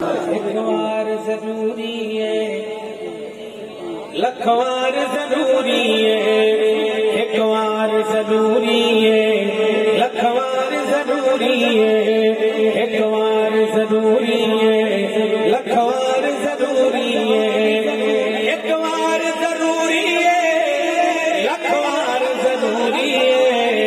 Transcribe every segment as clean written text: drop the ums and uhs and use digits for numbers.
لکھوار ضروری ہے، لکھوار ضروری ہے، لکھوار ضروری ہے، لکھوار ضروری ہے، لکھوار ضروری ہے، لکھوار ضروری ہے، لکھوار ضروری ہے، لکھوار ضروری ہے،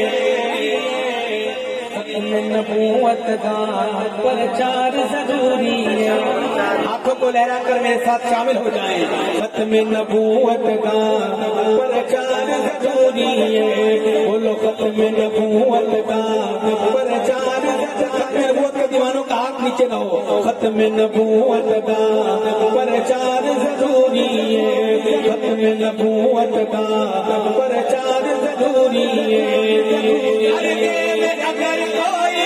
ختم نبوت کا پرچار ضروری ہے۔ ہاتھوں کو لہرا کر میرے ساتھ شامل ہو جائیں۔ ختم نبوت کا پرچار ضروری ہے، بولو ختم نبوت کا پرچار، ختم نبوت کے دیوانوں کا ہاتھ نیچے نہ ہو، ختم نبوت کا پرچار ضروری ہے، ختم نبوت کا پرچار ضروری ہے۔ اگر کوئی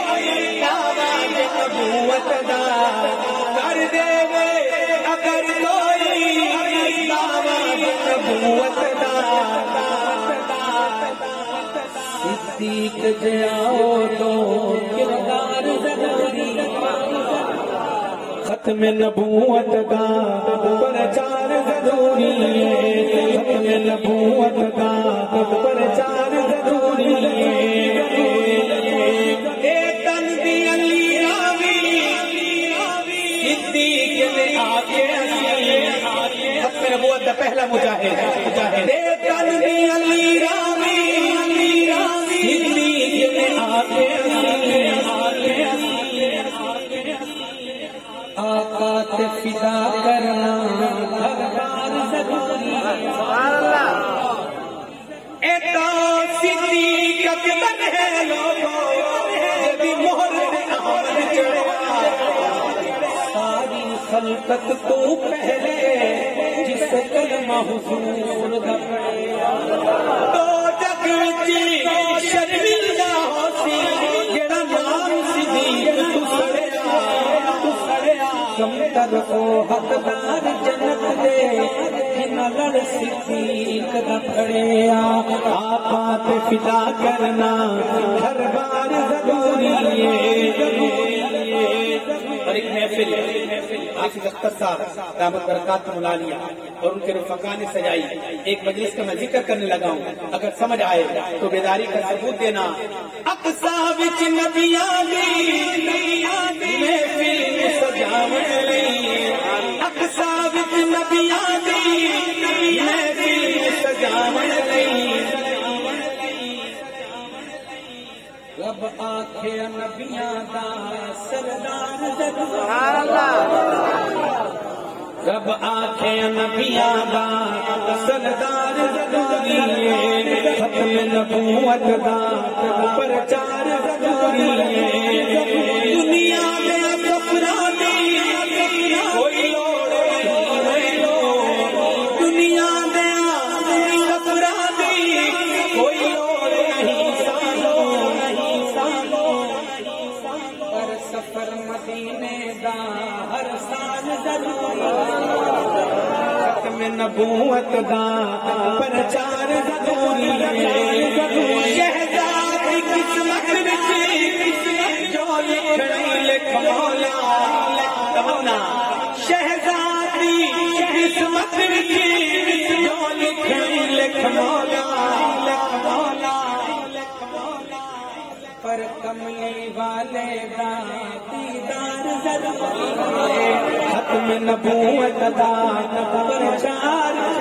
نبوت دا کر دے، اگر کوئی نبوت دا صدیق جاؤ تو کردار ضروری، ختم نبوت کا پرچار ضروری ہے، ختم نبوت کا پرچار ضروری ہے۔ پہلا مجاہد آقا تے فدا کرنا دربار ضروری ہے۔ ایتا صدیق اکبر ہے لوگوں جبھی مہر پہ آمد چڑھا، ساری خلقت تو پہلے جس کلمہ حضور دا پڑھے، تو جگ وچ شرمندہ ہوسی جڑا نام صدیق تو سڑیا، کمتر او حقدار جنت دے جنہ لڑ صدیق دا پڑھیا۔ آقا تے فدا کرنا ہر بار ضروری ہے۔ اور ایک محفل حافظ اختر صاحب دامت برکات ملالیہ اور ان کے رفقا نے سجائی، ایک مجلس کا میں ذکر کرنے لگا ہوں، اگر سمجھ آئے تو بیداری کا ثبوت دینا۔ اقصا وچ نبیاں دی محفل سجاون لئی، اقصا وچ نبیاں دی محفل سجاون لئی، رب آکھے نبیاں دا سردار رب آکھے نبیاں دا سردار ضروری ہے، ختم نبوت دا پرچار ضروری ہے۔ دنیا میں سفران دی کوئی لوڑ نہیں، دنیا میں سفران دی کوئی لوڑ نہیں، پر سفر مدینے دا ہر سال ضروری، ختم نبوت دا پرچار ضروری ہے۔ شہزاد قسمت وچ جو لکھنی لکھ مولا، تمنا شہزاد قسمت وچ جو لکھنی لکھ مولا، پر کملی والے دا دیدار ضروری ہے، ختم نبوت دا پرچار